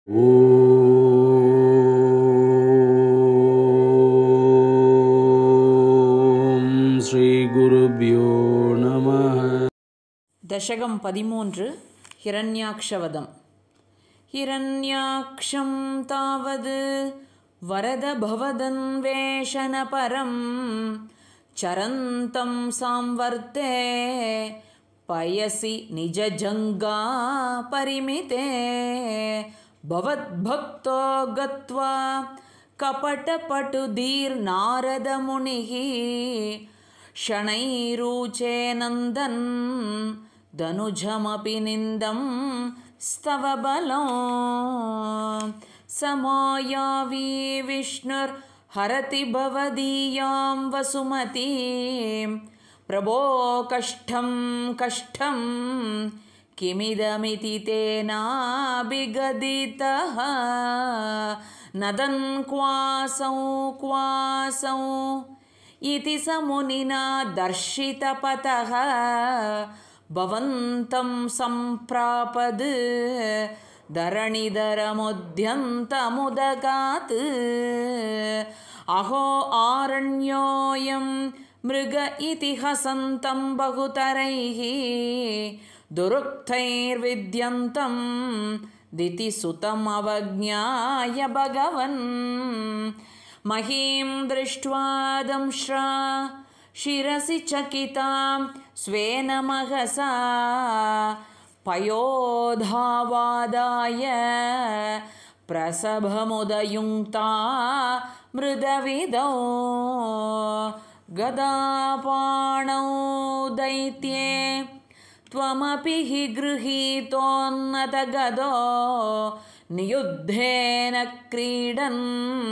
ओम श्री गुरुभ्यो नमः। दशकं 13 हिरण्याक्षवधम्। हिरण्याक्षं तावद् वरदभवदन्वेषणपरं चरन्तं सांवर्ते पयसि निजजङ्गा परिमिते भवद्भक्तो गत्वा कपटपटुधीर्नारदमुनिः शनैरुचे नन्दन् धनुजमपि निन्दं स्तवबलो समायावी विष्णुर्हरति भवदीयां वसुमतीं प्रभो कष्टं कष्टं किमिदमिति तेनाभिगदितः नदन् क्वासौ क्वासौ इति स मुनिना दर्शितपतः भवन्तं सम्प्रापद् धरणिधरमुद्यन्तमुदगात् अहो आरण्योऽयं मृग इति हसन्तं बहुतरैः दुरुक्तैर्विद्यन्तं दितिसुतमवज्ञाय भगवन् महीं दृष्ट्वा दंश्रा शिरसि चकितां स्वेन महसा पयोधावादाय प्रसभमुदयुङ्क्ता मृदविदौ गदापाणौ दैत्ये त्वमपि हि गृहीतोन्नतगदो नियुद्धेन क्रीडन्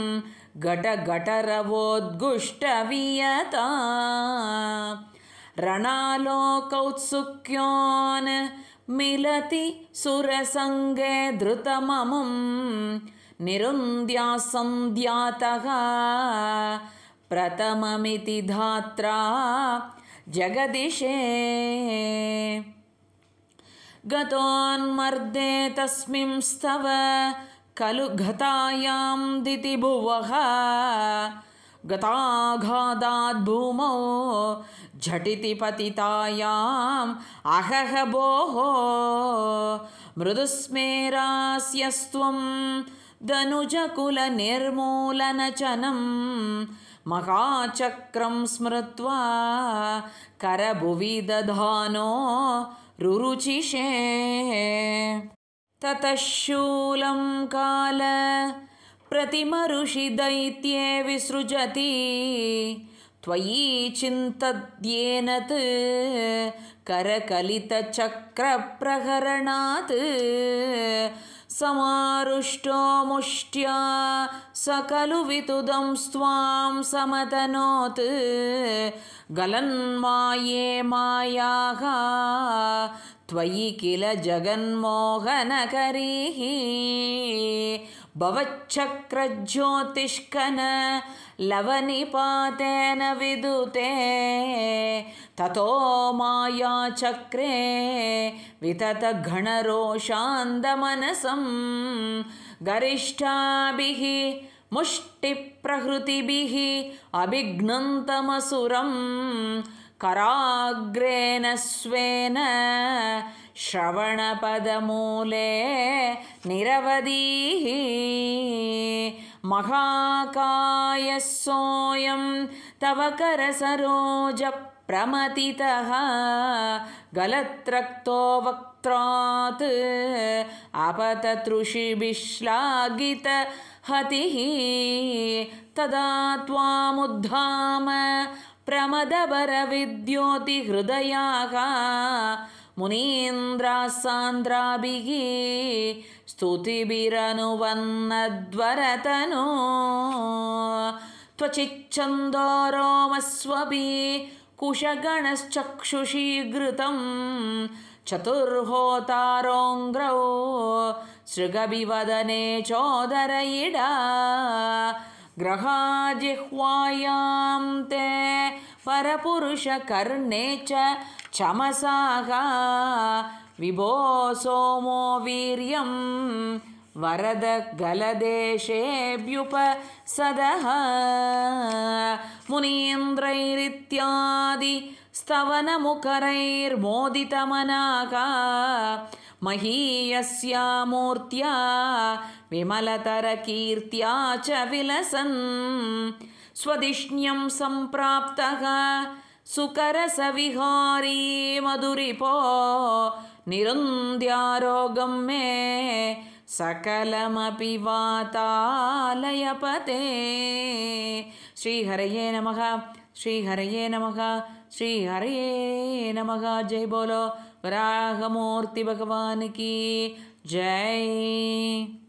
घटघटरवोद्गुष्टवियता रणालोकौत्सुक्योन् मिलति सुरसङ्गे धृतममुं निरुन्द्यासन्ध्यातः प्रथममिति धात्रा जगदिशे गतोन्मर्दे तस्मिंस्तव खलु गतायां दितिभुवः गताघाताद् भूमौ झटिति पतितायाम् अहह भोः मृदुस्मेरास्यस्त्वं धनुजकुलनिर्मूलनचनं महाचक्रं स्मृत्वा करभुवि दधानो रुरुचिषे ततः शूलं काल प्रतिमऋषि दैत्ये विसृजति त्वयि चिन्तद्येनत् करकलितचक्रप्रहरणात् समारुष्टो मुष्ट्या सकलु वितुदं स्वां समतनोत् गलन्माये मायाः त्वयि किल जगन्मोहनकरीः भवच्चक्रज्योतिष्कन लवनिपातेन विदुते ततो मायाचक्रे विततघनरोषान्दमनसं गरिष्ठाभिः मुष्टिप्रहृतिभिः अभिघ्नन्तमसुरं कराग्रेण स्वेन श्रवणपदमूले निरवधिः महाकायः सोऽयं तव करसरोजप्रमथितः गलत्रक्तो वक्त्रात् अपततृषिभिश्लाघितहतिः तदा त्वामुद्धाम प्रमदभरविद्योतिहृदयाः मुनीन्द्रासान्द्राभिः स्तुतिभिरनुवन्नद्वरतनो त्वचिच्छन्दो रोमस्वपि कुशगणश्चक्षुषी घृतं चतुर्होतारोऽङ्ग्रौ सृगभिवदने चोदरयिडा ग्रहाजिह्वायां ते परपुरुषकर्णे च चमसाः विभो सोमो वीर्यं वरद गलदेशेऽभ्युपसदः मुनीन्द्रैरित्यादि स्तवनमुखरैर्मोदितमनाः महीयस्या मूर्त्या विमलतरकीर्त्या च विलसन् स्वधिष्ण्यं सम्प्राप्तः सुकरसविहारी मधुरिपो निरुन्द्यारोगं मे सकलमपि वातालयपते। श्रीहरये नमः, श्रीहरये नमः, श्रीहरये नमः। जय बोलो वराहमूर्ति भगवान की जय।